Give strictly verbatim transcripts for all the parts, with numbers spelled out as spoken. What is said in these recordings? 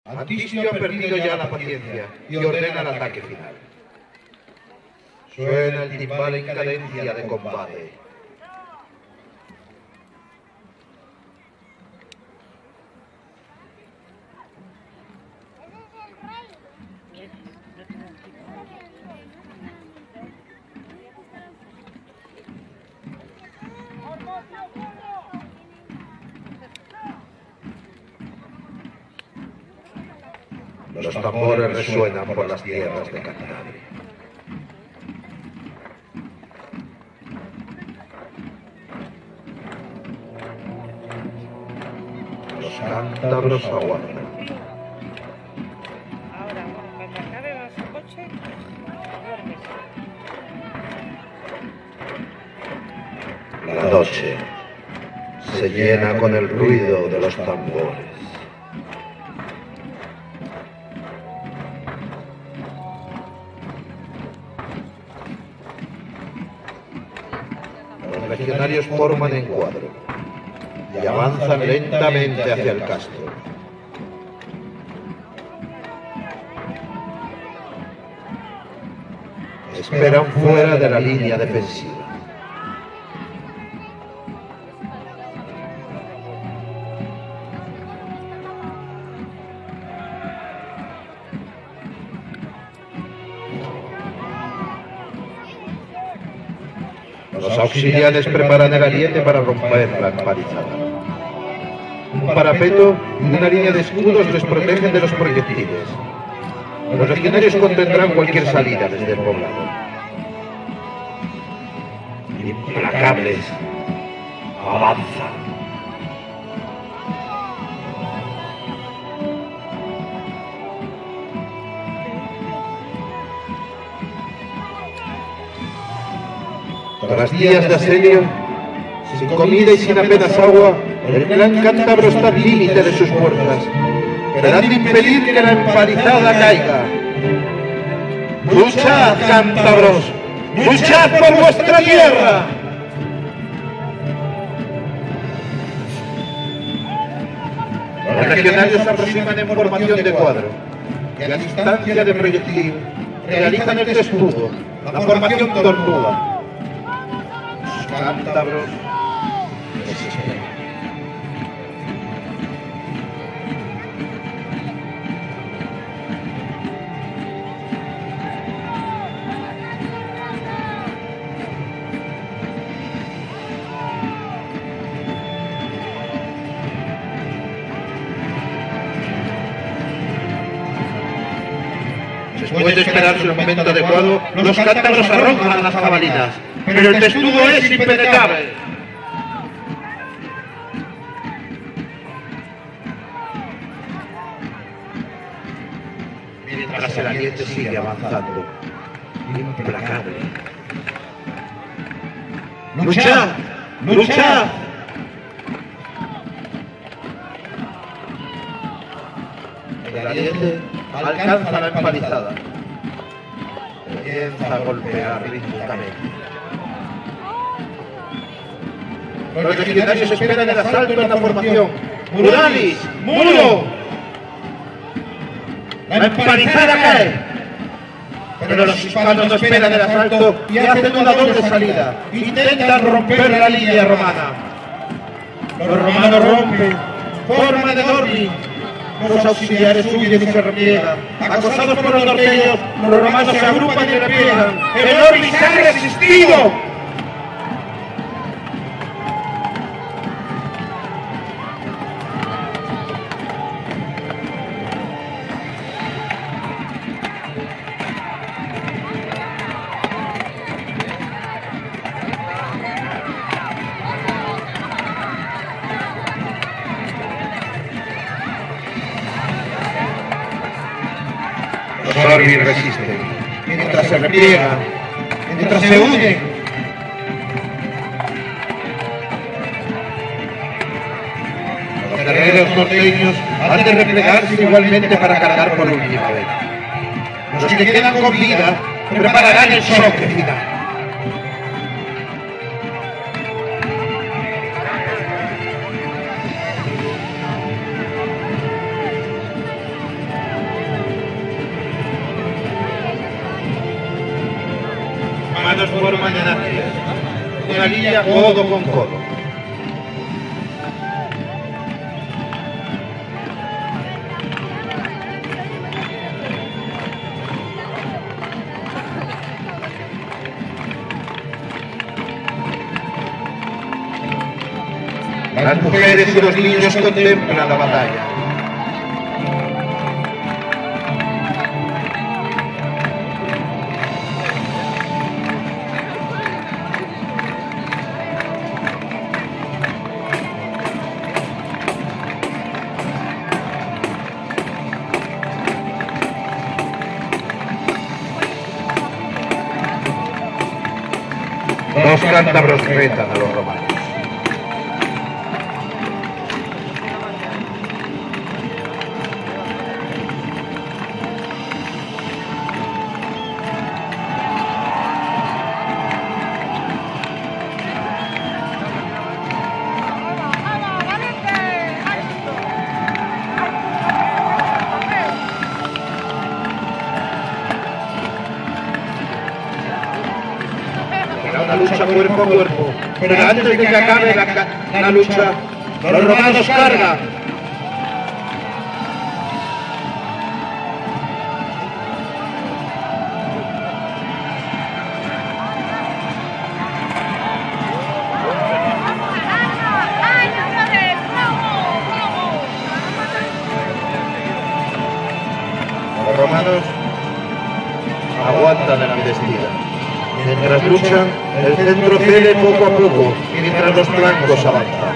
Antisio ha perdido ya la paciencia y ordena el ataque final. Suena el timbal en cadencia de combate. Los tambores resuenan por las tierras de Cantabria. Los cántabros aguardan. Ahora, cuando acabe su coche, duermes. La noche se llena con el ruido de los tambores. Los legionarios forman en cuadro y avanzan lentamente hacia el castro. Esperan fuera de la línea defensiva. Los auxiliares preparan el ariete para romper la empalizada. Un parapeto y una línea de escudos les protegen de los proyectiles. Los legionarios contendrán cualquier salida desde el poblado. Implacables, avanzan. Tras días de asedio, sin comida y sin apenas agua, el clan cántabro está al límite de sus fuerzas, querendo impedir que la empalizada caiga. ¡Luchad, cántabros! ¡Luchad por vuestra tierra! Los legionarios se aproximan en formación de cuadro y a distancia de proyectil realizan el testudo, la formación tortuga. Cántabros desesperan. Después de esperar su momento adecuado, los cántabros arrojan las jabalinas, pero el testudo es impenetrable. Mientras el ariete sigue avanzando, implacable. ¡Luchad! ¡Luchad! El ariete alcanza la empalizada. Comienza a golpear rítmicamente. Los legionarios esperan el asalto en la formación. ¡Muralis! ¡Muro! La empalizada cae. Pero los hispanos no esperan el asalto y hacen una doble salida. Intentan romper la línea romana. Los romanos rompen. Forma de Dorni. Los auxiliares huyen y se repliegan. Acosados por los norteños, los romanos se agrupan y repliegan. ¡El Orbis ha resistido! Los Orbis resisten, mientras se repliegan, mientras se huyen. Los guerreros norteños han de replegarse igualmente para cargar por última vez. Los que quedan con vida prepararán el choque final. forman en Aquiles, una línea codo con codo. Las mujeres y los niños contemplan la batalla. Los cántabros retan a los romanos. Una lucha cuerpo a cuerpo, pero antes de que acabe la, la lucha, los romanos cargan. Los romanos aguantan la embestida. Mientras luchan, el centro cede poco a poco, mientras los flancos avanzan.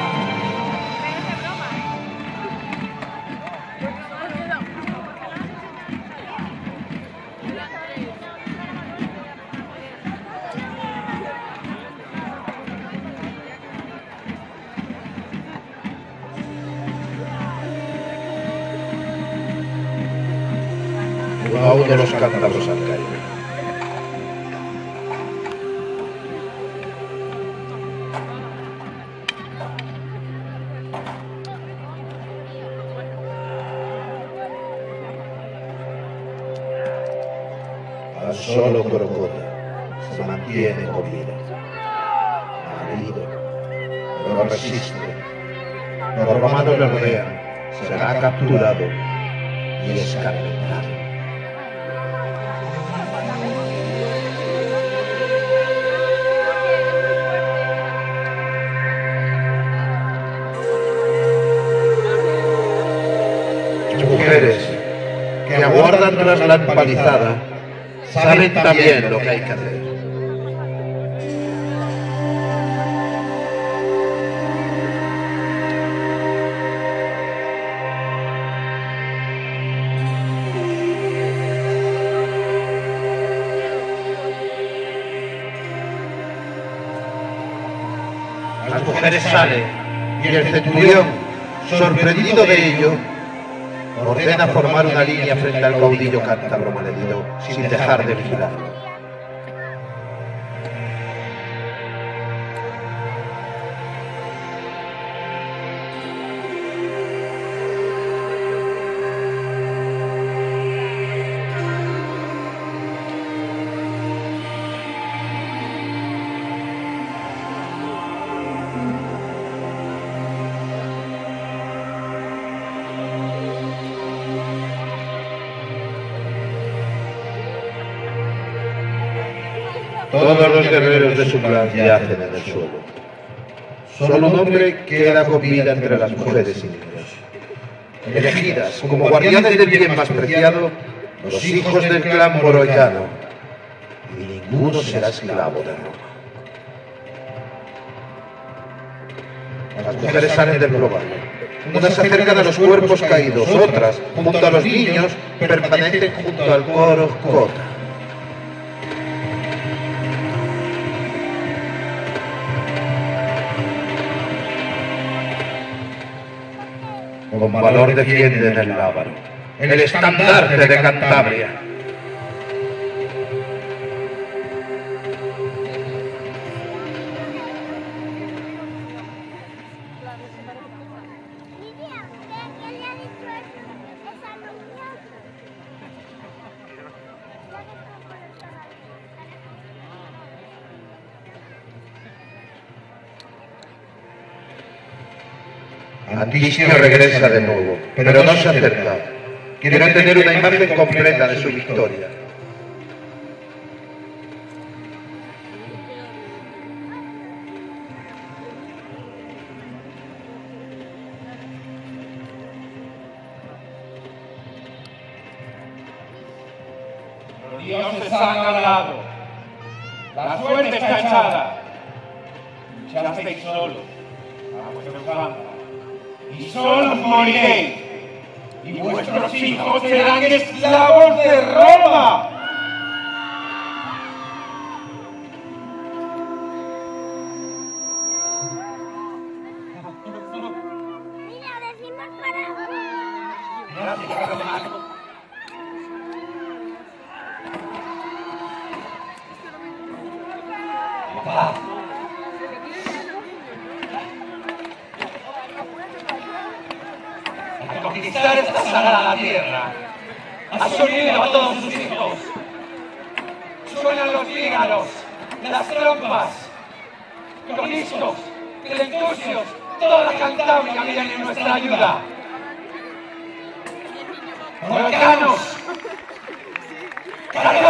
Uno de los cántabros han caído. Solo Crocota se mantiene con vida. Herido, pero resiste. Los romanos le rodean, será capturado y escarmentado. Mujeres que aguardan tras la empalizada saben también lo que hay que hacer. Las mujeres salen y el centurión, sorprendido de ello, ordena formar una línea frente al caudillo cántabro malherido, sin dejar de vigilarlo. Todos los guerreros de su clan yacen en el suelo. Solo un hombre queda con vida entre las mujeres y niños. Elegidas como guardianes del bien más preciado, los hijos del clan moroicano, y ninguno será esclavo de Roma. Las mujeres salen del global. Unas se acercan a los cuerpos caídos, otras, junto a los niños, permanecen junto al coro Cota. Con valor defienden el Lábaro, el estandarte de Cantabria. Antisio regresa de nuevo, pero no se acerca. Quiere tener una imagen completa de su victoria. Los dioses han hablado. La suerte está echada. Luchasteis solos a vuestra usanza. Y solos moriréis. Y vuestros hijos serán esclavos de Roma. Mira, decimos para... Gracias, hermano. Paz. Al conquistar esta sagrada tierra, has unido a todos sus hijos. Suenan los fígaros, las trompas, coniscos, clentucios, toda la Cantabria viene en nuestra ayuda. Volcanos,